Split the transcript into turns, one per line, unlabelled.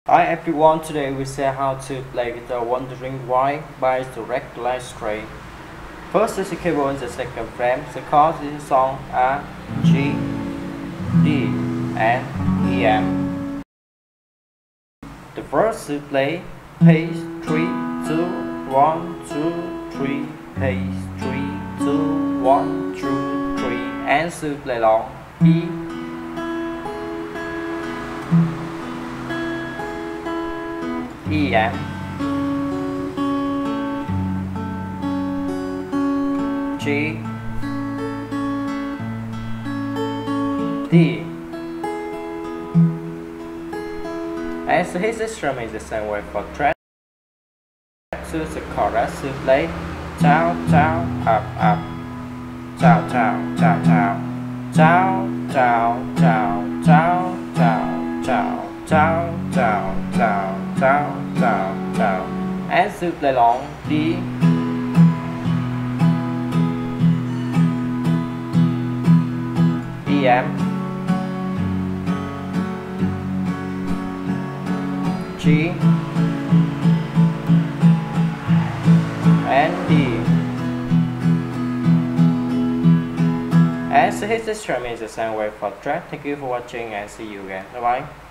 Hi everyone, today we see how to play guitar Wondering Why by the regular string. First is the keyboard in the second frame. The chords in the song are G, D, and EM. The first to play pace 3, 2, 1, 2, 3, pace 3, 2, 1, 2, 3, and to play long E. EM, G, D. As his instrument is the same way for track. To the chorus to play down, down, up, up, down, down, down, down, down, down, down, down, down, down, down, down, down, down, down, down, and to play long D, EM, G, and D. As his instrument is the same way for track. Thank you for watching and see you again. Bye bye.